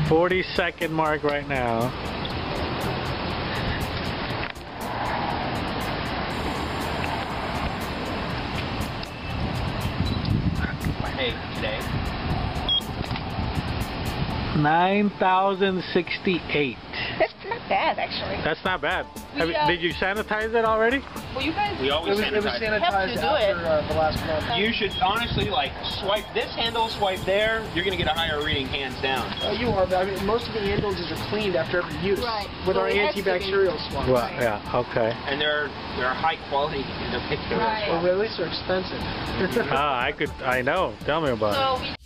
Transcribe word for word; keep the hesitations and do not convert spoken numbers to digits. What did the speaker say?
forty second mark right now. Hey, today. nine thousand sixty-eight. That's not bad, actually. That's not bad. We, Have you, uh, did you sanitize it already? Well, you guys... We always It was, it was sanitize. sanitized You have to do after it. uh, the last month. You should honestly like swipe this handle, swipe there. You're gonna get a higher reading hands down. Uh, you are, but I mean, most of the ambulances are cleaned after every use Right. with Well, our it has to be. antibacterial swab. Well, yeah, okay. And they're they're high quality in the picture Right. as Well, well. at least they're expensive. Ah, I could, I know. Tell me about it. So we